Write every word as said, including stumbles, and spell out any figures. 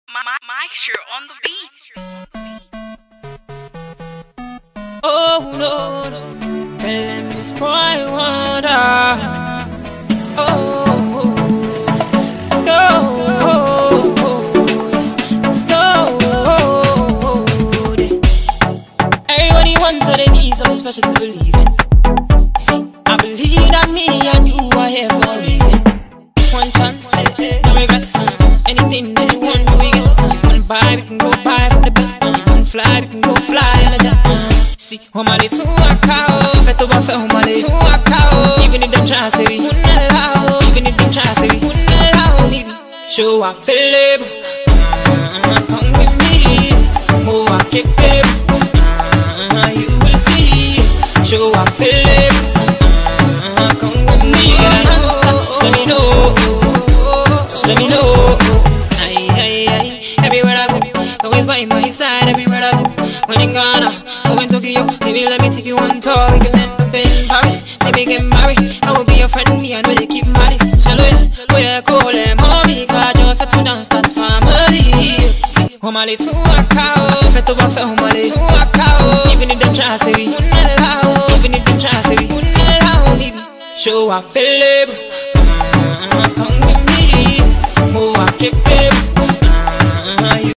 Maestro on the beat. Oh no, no. Tell them this boy wonder. Oh, let's go, let's go. Everybody wants what they need, something special to believe in. See, I believe that me and you are here for a reason. One chance, no regrets. Anything that you want, we get. One buy, we can go buy from the best. One fly, we can go fly on a jet. See, homale to a cow, fet over fe homale to a cow. Even if them try to say we wouldn't allow, even if them try to say we wouldn't allow, maybe show I feel it. Uh, come with me, more I keep it. Uh, you will see, show I feel it. Uh, come with me, just let me know, just let me know. Aye, aye, aye. Everywhere I go, always by my side. Everywhere I go, when in Ghana, or in Tokyo, maybe let me take you on tour. We can end up in Paris, maybe get married. I will be your friend, me and we keep malice. Shall we? We are cool, mommy, cause just settle down, start family. See, homale to a cow, fet over fe homale to a cow. Even if them try to say we wouldn't allow, even if them try to say we wouldn't allow, maybe show I feel it. Uh, come with me, more I keep